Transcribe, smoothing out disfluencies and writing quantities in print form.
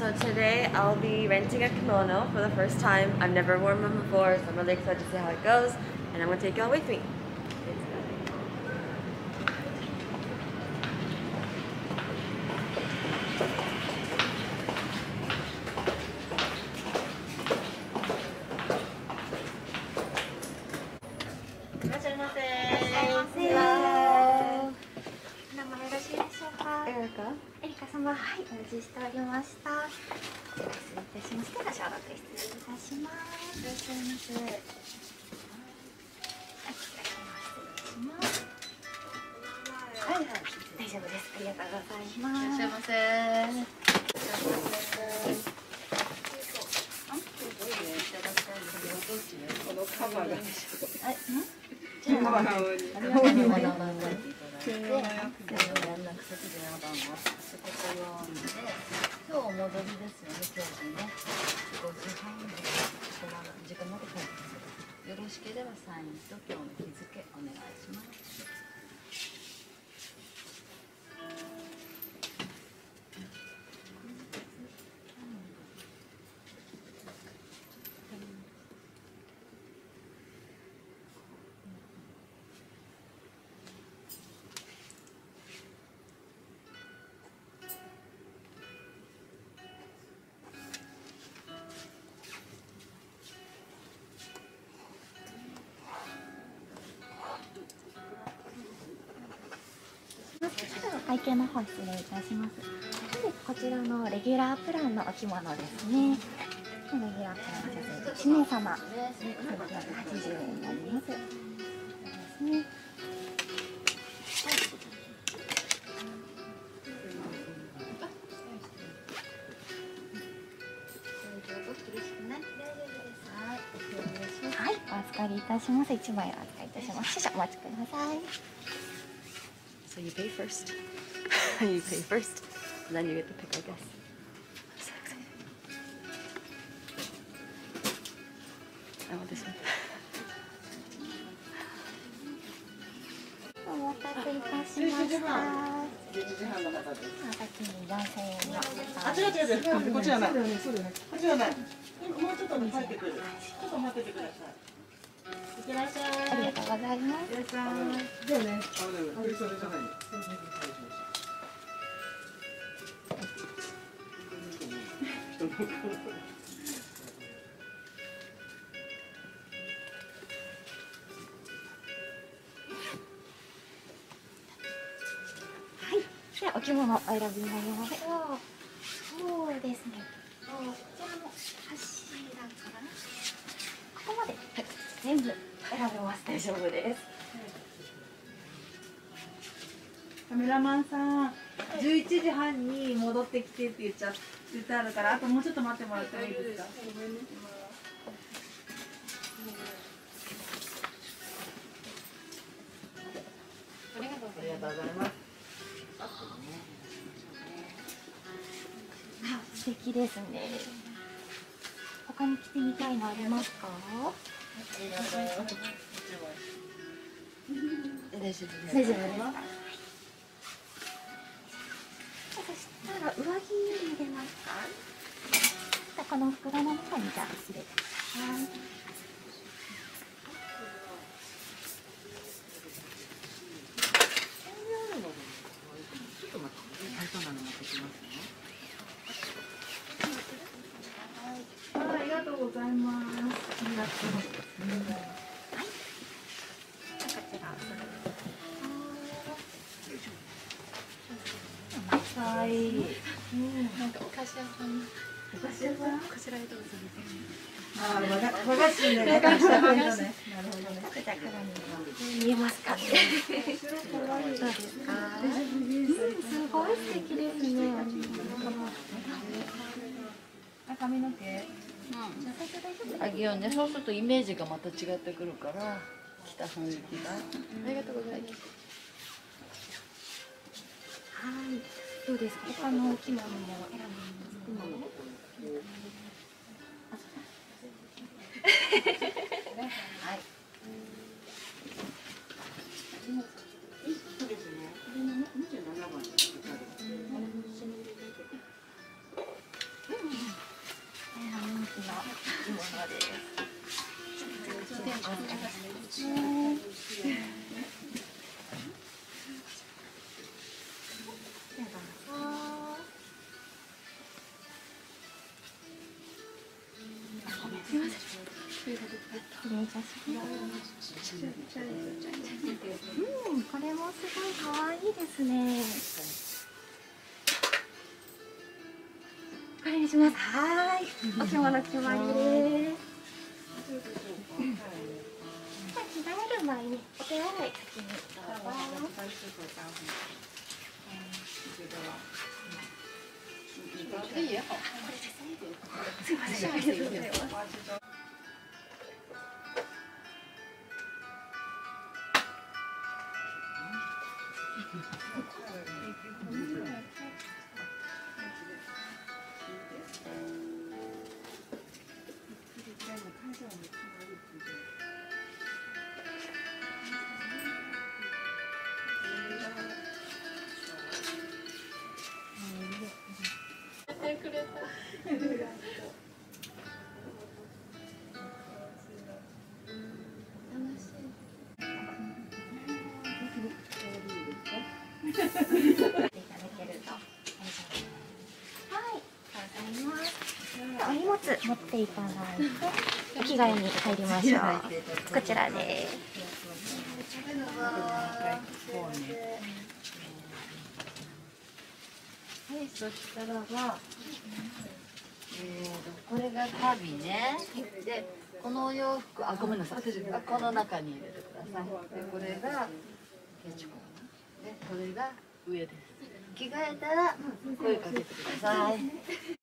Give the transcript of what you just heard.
So today I'll be renting a kimono for the first time. I've never worn one before, so I'm really excited to see how it goes, and I'm gonna take y'all with me. Erica. エリカ様、はい、お待ちしておりました。失礼いたしまして、ご消毒失礼いたします。いらっしゃいませ。はい、失礼します。はい、大丈夫です。ありがとうございます。いらっしゃいませ。 このカバーが。 じゃあ、連絡先電話番号仕事用で、今日お戻りですよね、今日ね。5時半で時間まで帰ってくる。よろしければサインと今日の日付お願いします。会計の方失礼いたします。こちらのレギュラープランのお着物ですね。レギュラープランの女性1名様、1980円になります。ですね。はい、お預かりいたします。1枚お預かりいたします。少々お待ちください。 So you pay first. You pay first, and then you get to pick, I guess. I'm so excited. I want this one. お待たせいたしました。 11時半の方です。 先に4000円の。 あ、違う。こっちじゃない。こっちじゃない。もうちょっと待ってください。ちょっと待っててください。いってらっしゃい。 ありがとうございます。 いってらっしゃい。じゃあね。振り袖じゃない。 はい。ではお着物お選びになります。そうですね。こちらの柱からここまで全部選べます。大丈夫です。 カメラマンさん、11時半に戻ってきてって言ってあるから、あともうちょっと待ってもらってもいいですか？ ありがとうございます。 素敵ですね。他に着てみたいのありますか？ 大丈夫です。 大丈夫ですか？そしたら上着入れますか？この袋の中にじゃあ入れてください。 ちょっと待って、最初なの持ってきますね。 ありがとうございます。ありがとう。 はい。こちら。 はい。 なんかお菓子屋さん。 お菓子屋さん。 こちらへどうぞ。 あ、和菓子ね。和菓子ね。なるほどね。 じゃあ鏡見えますか？どうですか？すごい素敵ですね。 髪の毛。 あげようね。そうするとイメージがまた違ってくるから着た雰囲気が。ありがとうございます。 はい。どうですか？他のお着物も選びますか？はい。 そうですね。27番。 これもすごい可愛いですね。これにします。はーい。お着物決まりです。着替える前にお手洗い先にどうぞ。すいません、ありがとうございます。いただけると大丈夫です。はい、ありがとうございます。お荷物持っていかないとお着替えに入りましょう。こちらです。 はい、そしたらば、これがカビね。で、このお洋服、あ、ごめんなさい。この中に入れてください。で、これがケチコで、これが上です。着替えたら声かけてください。